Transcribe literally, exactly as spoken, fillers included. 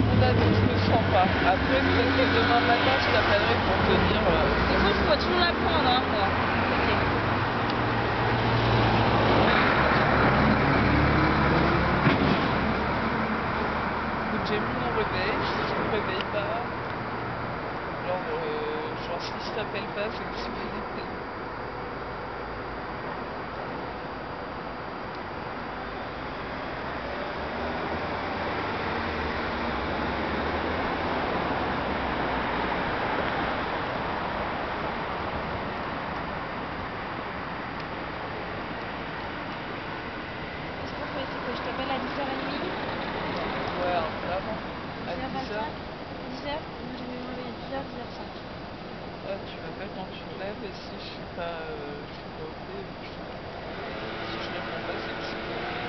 mon avis, je me sens pas. Après, peut-être que demain matin, je t'appellerai pour te dire. Euh... De toute façon, je pourrais toujours la prendre, hein, moi. Écoute, j'ai mis mon réveil, si tu me réveilles pas. Alors, euh, genre, si je t'appelle pas, c'est que tu fais. Je t'appelle à dix heures trente. Ouais, un peu avant. À dix heures vingt-cinq. dix heures. dix heures. Moi, je vais me réveiller à dix heures, dix heures cinq. Ouais, tu m'appelles quand tu te lèves et si je suis pas, euh, je suis pas au fait, je, si je réponds pas, c'est que je suis pas au fait.